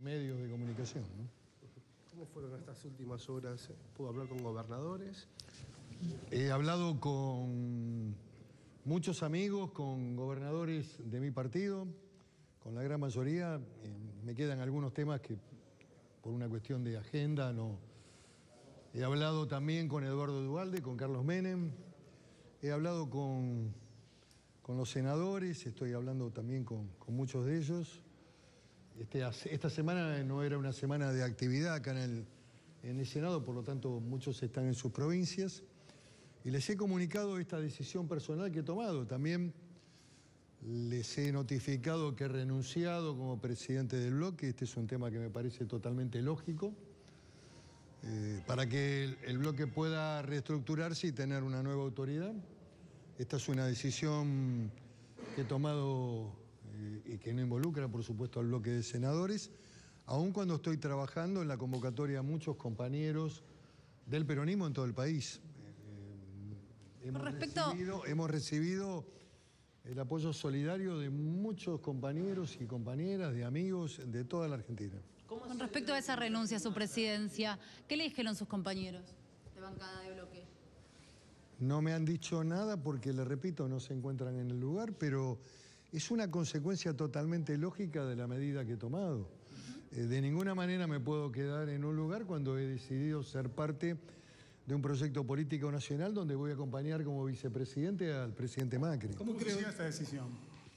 medios de comunicación, ¿no? ¿Cómo fueron estas últimas horas? ¿Pudo hablar con gobernadores? He hablado con muchos amigos, con gobernadores de mi partido, con la gran mayoría. Me quedan algunos temas que por una cuestión de agenda no. He hablado también con Eduardo Duhalde, con Carlos Menem. He hablado con los senadores, estoy hablando también con muchos de ellos. Esta semana no era una semana de actividad acá en el Senado, por lo tanto muchos están en sus provincias. Y les he comunicado esta decisión personal que he tomado. También les he notificado que he renunciado como presidente del bloque. Este es un tema que me parece totalmente lógico, para que el bloque pueda reestructurarse y tener una nueva autoridad. Esta es una decisión que he tomado y que no involucra, por supuesto, al bloque de senadores, aun cuando estoy trabajando en la convocatoria a muchos compañeros del peronismo en todo el país. Hemos recibido el apoyo solidario de muchos compañeros y compañeras, de amigos de toda la Argentina. Con respecto a esa renuncia a su presidencia, ¿qué le dijeron sus compañeros de bancada de bloque? No me han dicho nada porque, le repito, no se encuentran en el lugar, pero es una consecuencia totalmente lógica de la medida que he tomado. De ninguna manera me puedo quedar en un lugar cuando he decidido ser parte de un proyecto político nacional donde voy a acompañar como vicepresidente al presidente Macri. ¿Cómo creó esta decisión?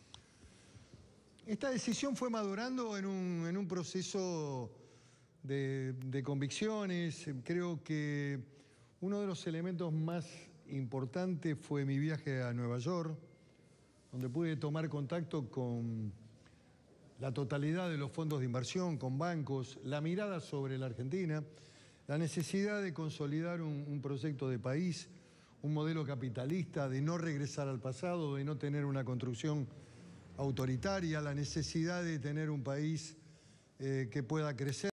Esta decisión fue madurando en un proceso de convicciones. Creo que uno de los elementos más importantes fue mi viaje a Nueva York, donde pude tomar contacto con la totalidad de los fondos de inversión, con bancos, la mirada sobre la Argentina, la necesidad de consolidar un proyecto de país, un modelo capitalista, de no regresar al pasado, de no tener una construcción autoritaria, la necesidad de tener un país que pueda crecer.